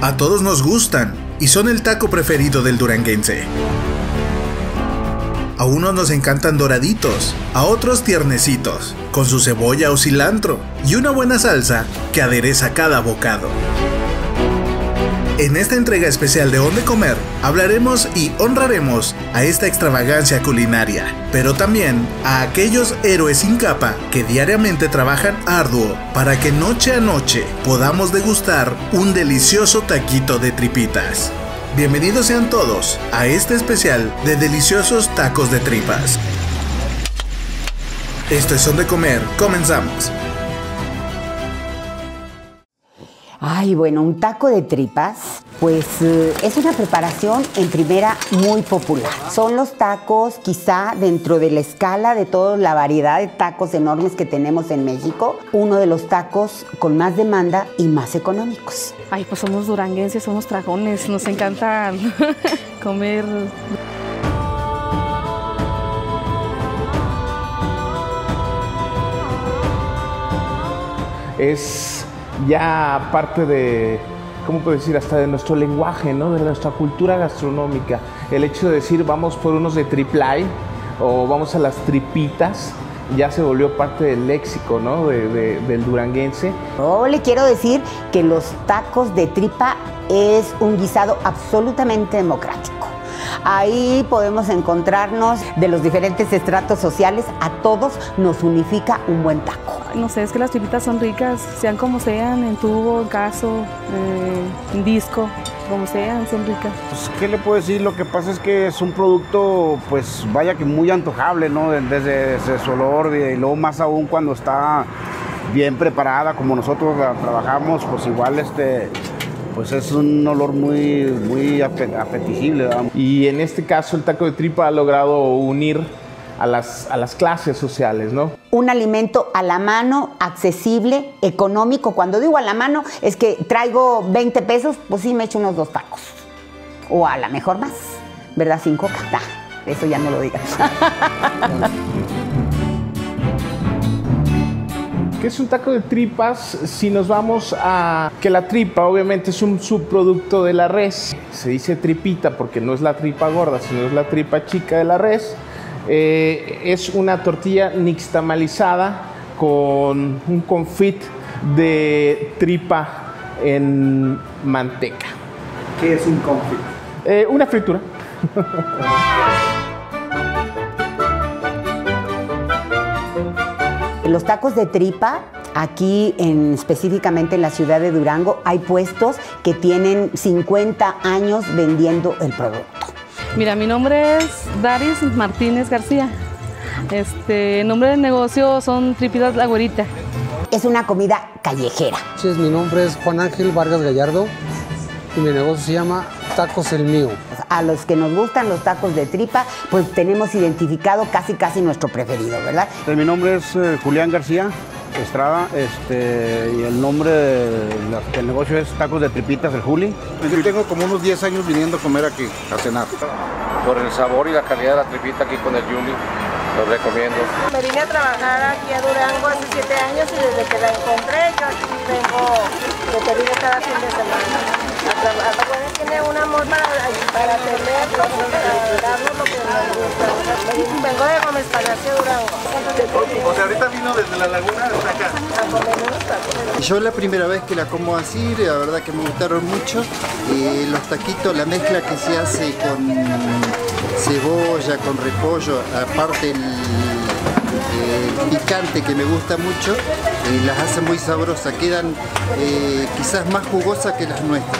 A todos nos gustan y son el taco preferido del duranguense. A unos nos encantan doraditos, a otros tiernecitos, con su cebolla o cilantro y una buena salsa que adereza cada bocado. En esta entrega especial de Onde Comer, hablaremos y honraremos a esta extravagancia culinaria, pero también a aquellos héroes sin capa que diariamente trabajan arduo para que noche a noche podamos degustar un delicioso taquito de tripitas. Bienvenidos sean todos a este especial de deliciosos tacos de tripas. Esto es Onde Comer, comenzamos. Ay, bueno, un taco de tripas, pues es una preparación en primera muy popular. Son los tacos quizá dentro de la escala de toda la variedad de tacos enormes que tenemos en México, uno de los tacos con más demanda y más económicos. Ay, pues somos duranguenses, somos dragones, nos encanta comer. Es ya parte de, ¿cómo puedo decir? Hasta de nuestro lenguaje, ¿no? De nuestra cultura gastronómica. El hecho de decir vamos por unos de triplay o vamos a las tripitas ya se volvió parte del léxico, ¿no? Del duranguense. Yo le quiero decir que los tacos de tripa es un guisado absolutamente democrático. Ahí podemos encontrarnos de los diferentes estratos sociales, a todos nos unifica un buen taco. No sé, es que las tripitas son ricas, sean como sean, en tubo, en caso, en disco, como sean, son ricas. Pues, ¿qué le puedo decir? Lo que pasa es que es un producto, pues vaya que muy antojable, ¿no? Desde su olor y luego más aún cuando está bien preparada, como nosotros la trabajamos, pues igual pues es un olor muy apetecible, ¿verdad? Y en este caso el taco de tripa ha logrado unir a las clases sociales, ¿no? Un alimento a la mano, accesible, económico. Cuando digo a la mano es que traigo 20 pesos, pues sí me echo unos 2 tacos. O a la mejor más, ¿verdad? Sin coca. Eso ya no lo digas. ¿Qué es un taco de tripas? Si nos vamos a que la tripa obviamente es un subproducto de la res. Se dice tripita porque no es la tripa gorda, sino es la tripa chica de la res. Es una tortilla nixtamalizada con un confit de tripa en manteca. ¿Qué es un confit? Una fritura. Los tacos de tripa, aquí específicamente en la ciudad de Durango, hay puestos que tienen 50 años vendiendo el producto. Mira, mi nombre es Daris Martínez García. El nombre del negocio son Tripitas La Güerita. Es una comida callejera. Sí, mi nombre es Juan Ángel Vargas Gallardo y mi negocio se llama Tacos El Mío. A los que nos gustan los tacos de tripa, pues tenemos identificado casi nuestro preferido, ¿verdad? Mi nombre es Julián García Estrada, y el nombre del negocio es Tacos de Tripitas El Juli. Yo tengo como unos 10 años viniendo a comer aquí, a cenar. Por el sabor y la calidad de la tripita aquí con el Juli, lo recomiendo. Me vine a trabajar aquí a Durango hace 7 años y desde que la encontré, yo aquí vengo de que vine cada fin de semana. Tiene un amor para tenerlo, para darnos lo que nos gusta. Vengo de Gómez Palacio, Durango. O sea, ahorita vino desde la laguna hasta acá. A comer unos tacos. Yo la primera vez que la como así, la verdad que me gustaron mucho. Los taquitos, la mezcla que se hace con cebolla, con repollo, aparte el picante que me gusta mucho, las hace muy sabrosas, quedan quizás más jugosas que las nuestras.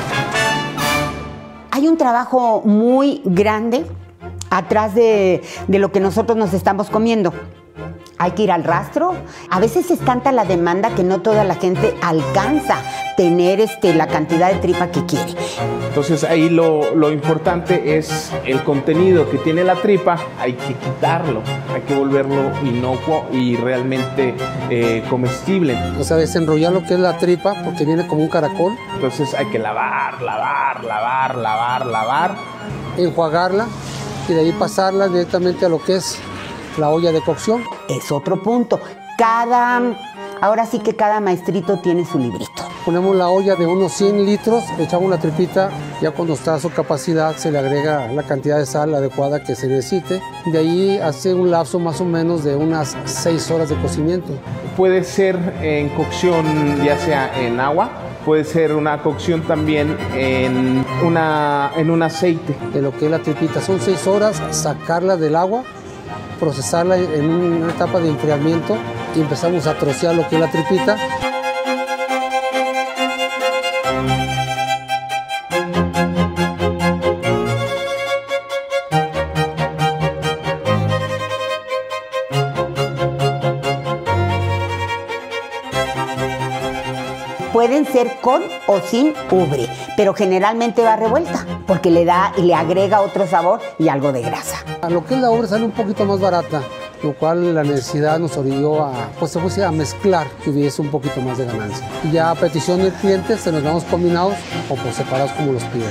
Hay un trabajo muy grande atrás de lo que nosotros nos estamos comiendo. Hay que ir al rastro. A veces es tanta la demanda que no toda la gente alcanza tener la cantidad de tripa que quiere. Entonces ahí lo importante es el contenido que tiene la tripa, hay que quitarlo, hay que volverlo inocuo y realmente comestible. O sea, desenrollar lo que es la tripa porque viene como un caracol. Entonces hay que lavar, enjuagarla y de ahí pasarla directamente a lo que es la olla de cocción. Es otro punto. Ahora sí que cada maestrito tiene su librito. Ponemos la olla de unos 100 litros, le echamos la tripita, ya cuando está a su capacidad se le agrega la cantidad de sal adecuada que se necesite. De ahí hace un lapso más o menos de unas 6 horas de cocimiento. Puede ser en cocción ya sea en agua, puede ser una cocción también en un aceite. De lo que es la tripita, son 6 horas, sacarla del agua, procesarla en una etapa de enfriamiento y empezamos a trocear lo que es la tripita. Pueden ser con o sin ubre, pero generalmente va revuelta porque le da y le agrega otro sabor y algo de grasa. A lo que es la ubre sale un poquito más barata, lo cual la necesidad nos orilló a mezclar que hubiese un poquito más de ganancia. Y ya a petición del cliente se nos damos combinados o por separados como los piden.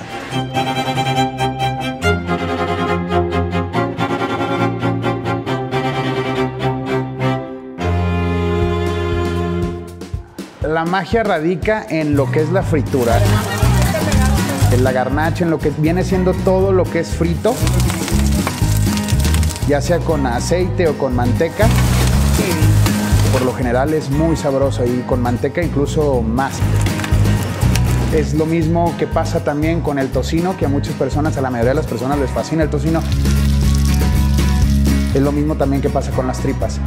La magia radica en lo que es la fritura, en la garnacha, en lo que viene siendo todo lo que es frito, ya sea con aceite o con manteca. Por lo general es muy sabroso y con manteca incluso más. Es lo mismo que pasa también con el tocino, que a muchas personas, a la mayoría de las personas les fascina el tocino. Es lo mismo también que pasa con las tripas.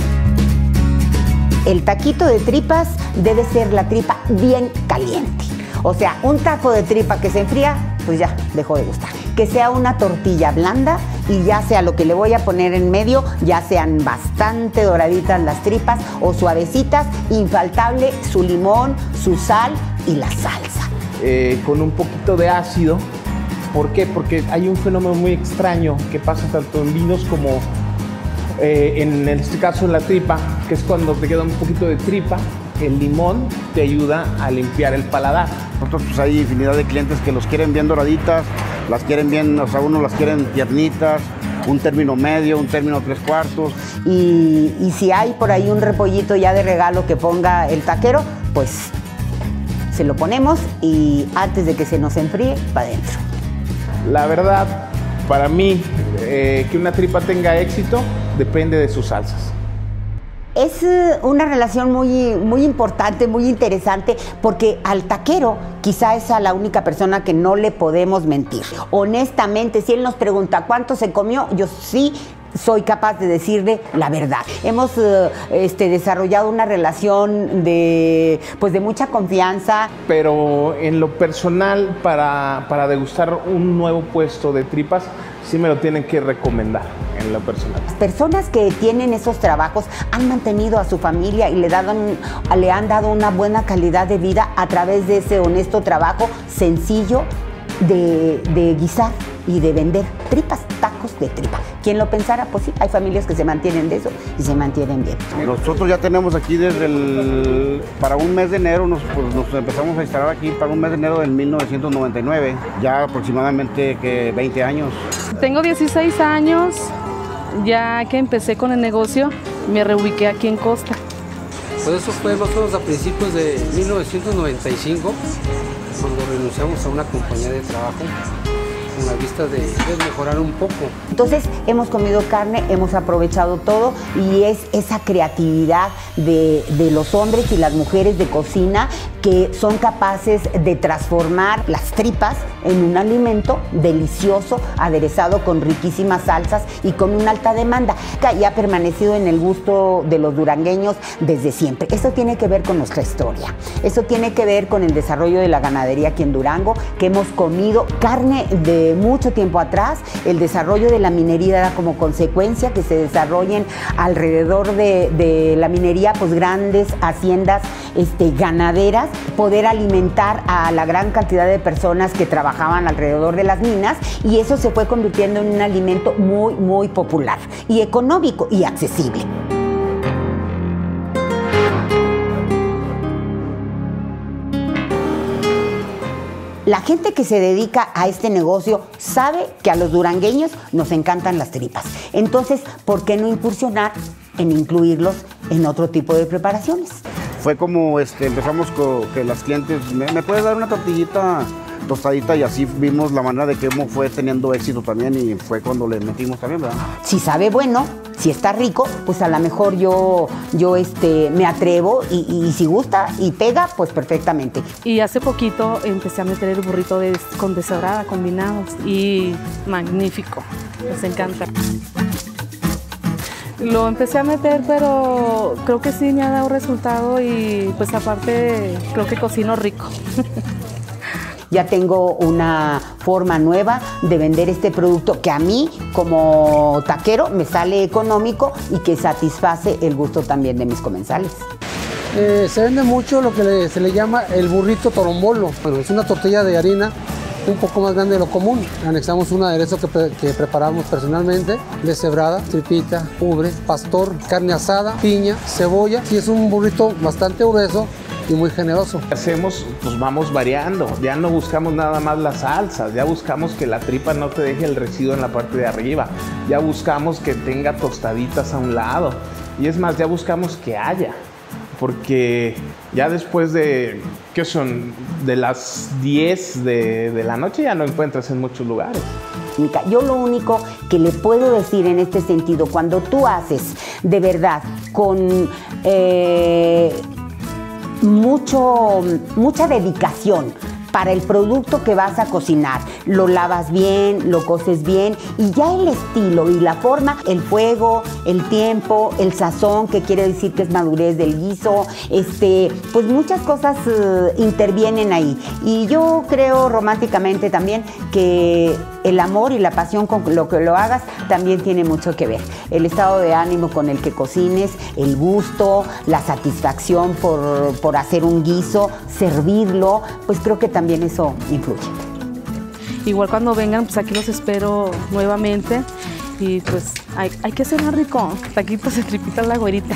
El taquito de tripas debe ser la tripa bien caliente. O sea, un taco de tripa que se enfría, pues ya dejó de gustar. Que sea una tortilla blanda y ya sea lo que le voy a poner en medio, ya sean bastante doraditas las tripas o suavecitas, infaltable su limón, su sal y la salsa. Con un poquito de ácido. ¿Por qué? Porque hay un fenómeno muy extraño que pasa tanto en vinos como en este caso en la tripa, que es cuando te queda un poquito de tripa, el limón te ayuda a limpiar el paladar. Nosotros pues hay infinidad de clientes que los quieren bien doraditas, las quieren bien, o sea, unos las quieren tiernitas, un término medio, un término 3/4. Y si hay por ahí un repollito ya de regalo que ponga el taquero, pues se lo ponemos y antes de que se nos enfríe, para adentro. La verdad, para mí, que una tripa tenga éxito depende de sus salsas. Es una relación muy importante, muy interesante, porque al taquero quizá es a la única persona que no le podemos mentir. Honestamente, si él nos pregunta cuánto se comió, yo sí soy capaz de decirle la verdad. Hemos desarrollado una relación de mucha confianza. Pero en lo personal, para degustar un nuevo puesto de tripas, sí me lo tienen que recomendar en lo personal. Las personas que tienen esos trabajos han mantenido a su familia y le han dado una buena calidad de vida a través de ese honesto trabajo sencillo de guisar y de vender tripas, tacos de tripa. ¿Quién lo pensara? Pues sí, hay familias que se mantienen de eso y se mantienen bien. Nosotros ya tenemos aquí para un mes de enero, nos empezamos a instalar aquí para un mes de enero del 1999, ya aproximadamente 20 años. Tengo 16 años, ya que empecé con el negocio, me reubiqué aquí en Costa. Pues eso fue más o menos a principios de 1995, cuando renunciamos a una compañía de trabajo, con la vista de mejorar un poco. Entonces hemos comido carne, hemos aprovechado todo y es esa creatividad de los hombres y las mujeres de cocina que son capaces de transformar las tripas en un alimento delicioso, aderezado con riquísimas salsas y con una alta demanda, y ha permanecido en el gusto de los durangueños desde siempre. Eso tiene que ver con nuestra historia, eso tiene que ver con el desarrollo de la ganadería aquí en Durango, que hemos comido carne de mucho tiempo atrás. El desarrollo de la minería da como consecuencia que se desarrollen alrededor de la minería pues grandes haciendas ganaderas, poder alimentar a la gran cantidad de personas que trabajaban alrededor de las minas, y eso se fue convirtiendo en un alimento muy popular y económico y accesible. La gente que se dedica a este negocio sabe que a los durangueños nos encantan las tripas. Entonces, ¿por qué no incursionar en incluirlos en otro tipo de preparaciones? fue como empezamos con que las clientes, ¿me puedes dar una tortillita tostadita? Y así vimos la manera de que cómo fue teniendo éxito también, y fue cuando le metimos también, ¿verdad? Si sabe bueno, si está rico, pues a lo mejor yo me atrevo y si gusta y pega, pues perfectamente. Y hace poquito empecé a meter el burrito con deshebrada combinados y magnífico, les encanta. Lo empecé a meter, pero creo que sí me ha dado resultado y pues aparte creo que cocino rico. Ya tengo una forma nueva de vender este producto que a mí, como taquero, me sale económico y que satisface el gusto también de mis comensales. Se vende mucho lo que se le llama el burrito torombolo. Bueno, es una tortilla de harina un poco más grande de lo común. Anexamos un aderezo que preparamos personalmente, deshebrada, tripita, ubre, pastor, carne asada, piña, cebolla. Y es un burrito bastante grueso y muy generoso. Hacemos, pues vamos variando, ya no buscamos nada más las salsas, ya buscamos que la tripa no te deje el residuo en la parte de arriba, ya buscamos que tenga tostaditas a un lado, y es más, ya buscamos que haya, porque ya después de, ¿qué son? De las 10 de la noche ya no encuentras en muchos lugares. Yo lo único que le puedo decir en este sentido, cuando tú haces de verdad con mucha dedicación para el producto que vas a cocinar, lo lavas bien, lo coces bien, y ya el estilo y la forma, el fuego, el tiempo, el sazón, que quiere decir que es madurez del guiso, pues muchas cosas intervienen ahí. Y yo creo románticamente también que el amor y la pasión con lo que lo hagas también tiene mucho que ver. El estado de ánimo con el que cocines, el gusto, la satisfacción por hacer un guiso, servirlo, pues creo que también eso influye. Igual cuando vengan, pues aquí los espero nuevamente y pues hay que cenar rico, taquitos de tripita a la güerita.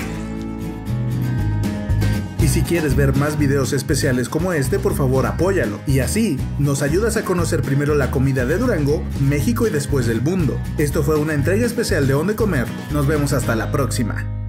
Y si quieres ver más videos especiales como este, por favor apóyalo. Y así nos ayudas a conocer primero la comida de Durango, México y después del mundo. Esto fue una entrega especial de On de Comer. Nos vemos hasta la próxima.